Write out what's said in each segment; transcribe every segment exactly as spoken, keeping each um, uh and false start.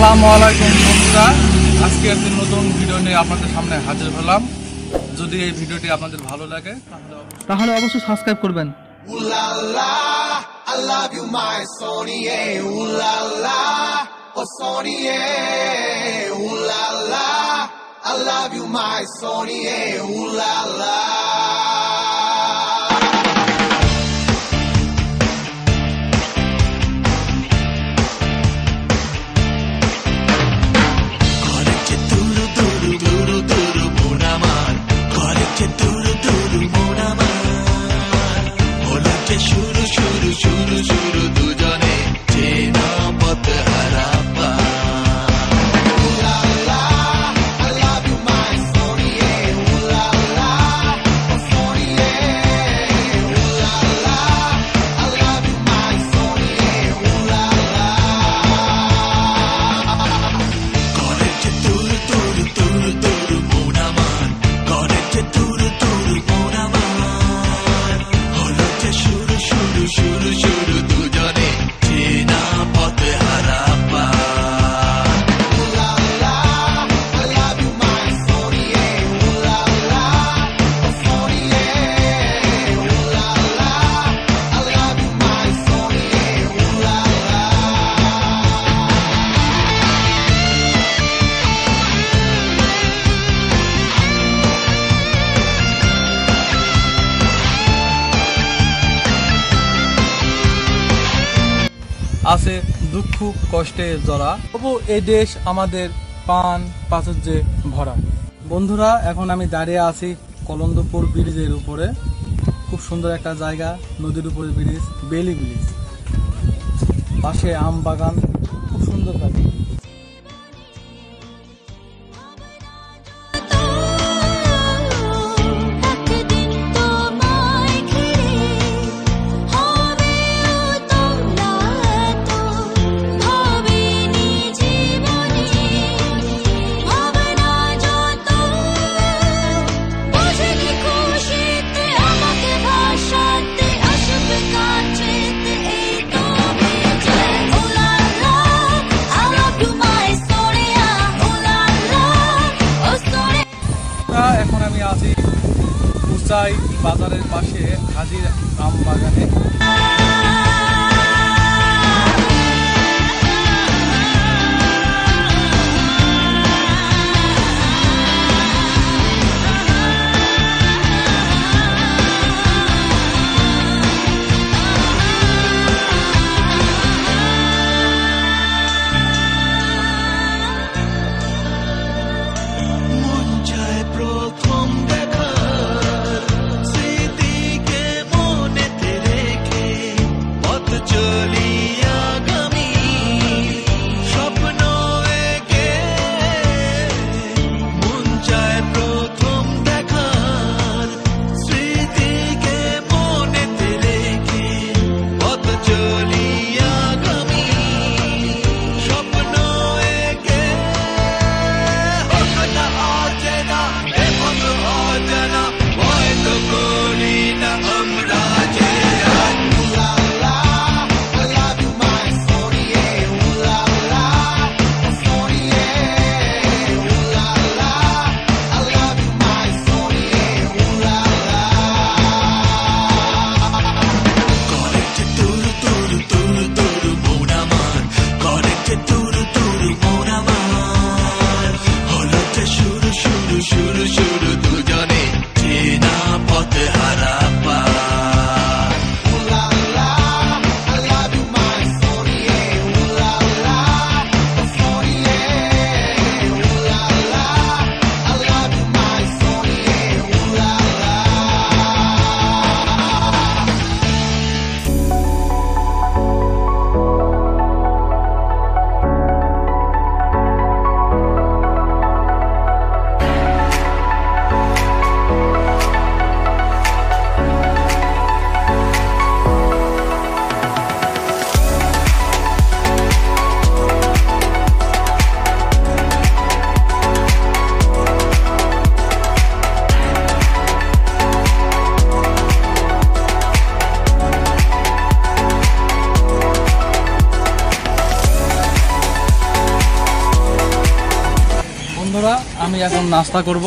আসসালামু আলাইকুম বন্ধুরা, আজকে একটি নতুন ভিডিও নিয়ে আপনাদের সামনে হাজির হলাম। যদি এই ভিডিওটি আপনাদের ভালো লাগে তাহলে অবশ্যই সাবস্ক্রাইব করবেন। শুরু শুরু শুরু শুরু দুজনে চেনা পথ হারাপা শুরু শুরু দুজনে চেনা পথ হারাপা আছে দুঃখ কষ্টে জড়া, তবু এই দেশ আমাদের পান প্রাচুর্যে ভরা। বন্ধুরা, এখন আমি দাঁড়িয়ে আছি কলন্দপুর ব্রিজের উপরে। খুব সুন্দর একটা জায়গা, নদীর উপরে ব্রিজ, বেলি ব্রিজ, পাশে আম বাগান, খুব সুন্দর জায়গা। এখন আমি আছি উচাই বাজারের পাশে হাজির আম বাগানে। এখন নাস্তা করব।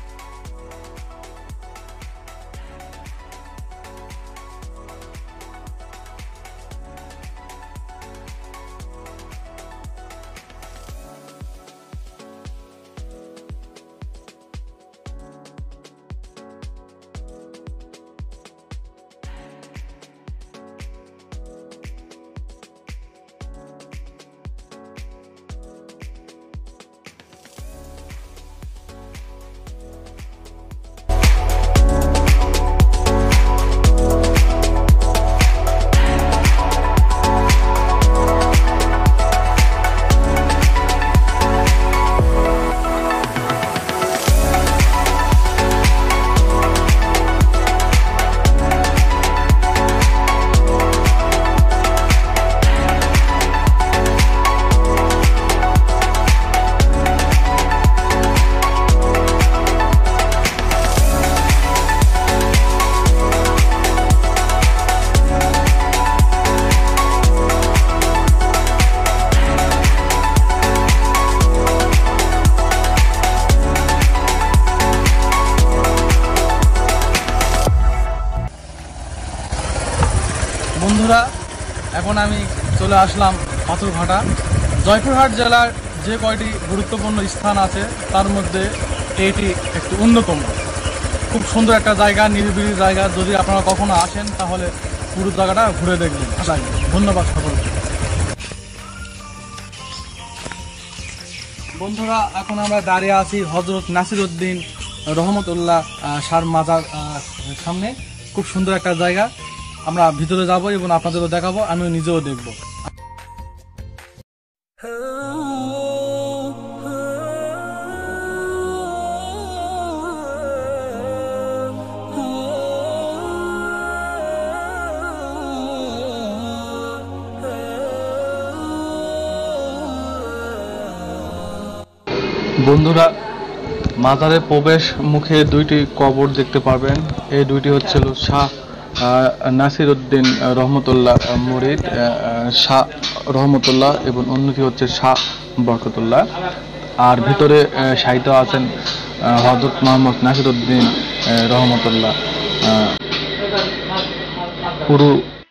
বন্ধুরা, এখন আমি চলে আসলাম পাথরঘাটা। জয়পুরহাট জেলার যে কয়টি গুরুত্বপূর্ণ স্থান আছে তার মধ্যে এটি একটি অন্যতম। খুব সুন্দর একটা জায়গা, নিরিবিলি জায়গা। যদি আপনারা কখনো আসেন তাহলে পুরো জায়গাটা ঘুরে দেখবেন। ধন্যবাদ সকলকে। বন্ধুরা, এখন আমরা দাঁড়িয়ে আছি হযরত নাসিরউদ্দিন রহমতুল্লাহ শাহ মাজার সামনে। খুব সুন্দর একটা জায়গা। আমরা ভিতরে যাব এবং আপনাদেরও দেখাবো, আমিও নিজেও দেখব। বন্ধুরা, মাজারে প্রবেশ মুখে দুইটি কবর দেখতে পাবেন। এই দুইটি হচ্ছে শাহ নাসিরউদ্দিন রহমতুল্লাহ মুরিদ শাহ রহমতুল্লাহ এবং অন্যটি হচ্ছে শাহ বরকতুল্লাহ। আর ভিতরে সাহিত্য আছেন হযরত মোহাম্মদ নাসিরউদ্দিন রহমতুল্লাহ। পুরো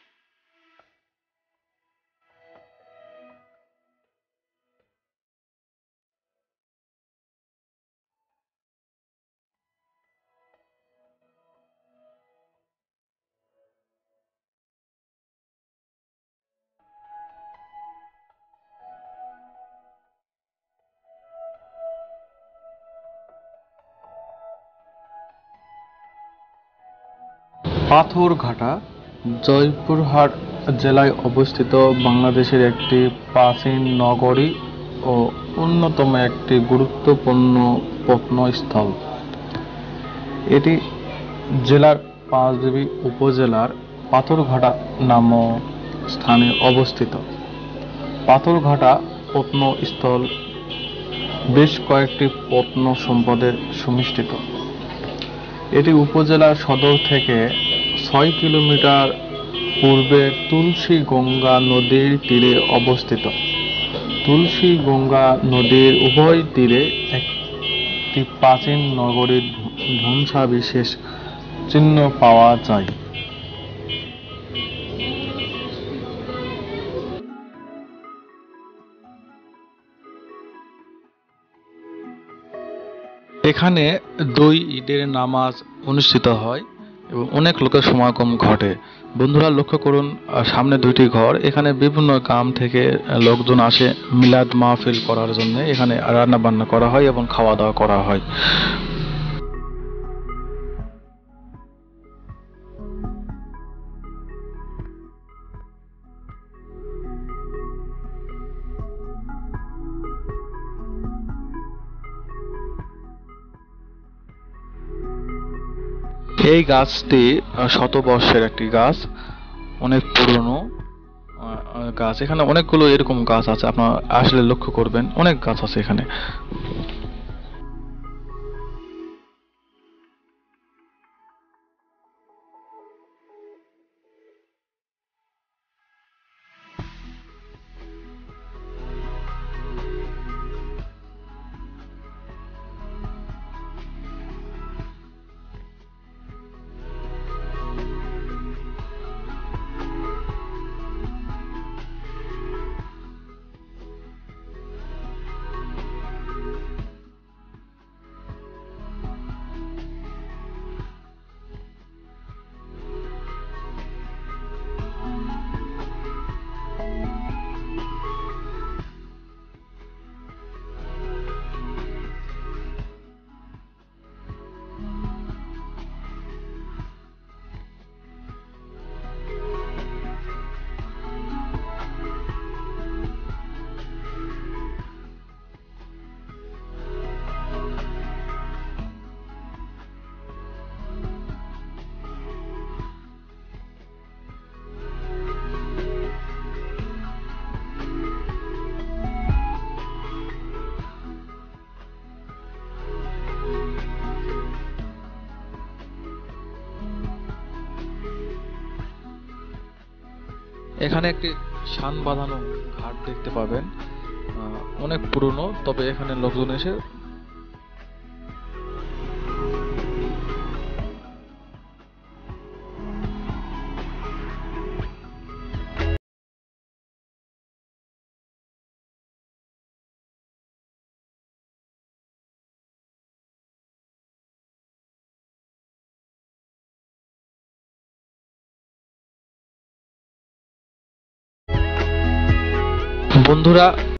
পাথরঘাটা জয়পুরহাট জেলায় অবস্থিত বাংলাদেশের একটি প্রাচীন নগরী ও অন্যতম একটি গুরুত্বপূর্ণ প্রত্নস্থল। এটি জেলার পাঁচবিবি উপজেলার পাথরঘাটা নামক স্থানে অবস্থিত। পাথরঘাটা প্রত্নস্থল বেশ কয়েকটি প্রত্ন সম্পদের সুমিষ্টিত। এটি উপজেলার সদর থেকে ছয় কিলোমিটার পূর্বে তুলসী গঙ্গা নদীর তীরে অবস্থিত। তুলসী গঙ্গা নদীর উভয় তীরে একটি প্রাচীন নগরীর ধ্বংসাবশেষ চিহ্ন পাওয়া যায়। এখানে দুই ঈদের নামাজ অনুষ্ঠিত হয় এবং অনেক লোকের সমাগম ঘটে। বন্ধুরা, লক্ষ্য করুন সামনে দুইটি ঘর। এখানে বিভিন্ন গ্রাম থেকে লোকজন আসে মিলাদ মাহফিল করার জন্য। এখানে রান্না বান্না করা হয় এবং খাওয়া দাওয়া করা হয়। এই গাছটি শতবর্ষের একটি গাছ, অনেক পুরনো গাছ। এখানে অনেকগুলো এরকম গাছ আছে, আপনারা আসলে লক্ষ্য করবেন অনেক গাছ আছে এখানে। এখানে একটি শান বাঁধানো ঘাট দেখতে পাবেন, আহ, অনেক পুরনো, তবে এখানে লোকজন এসে বন্ধুরা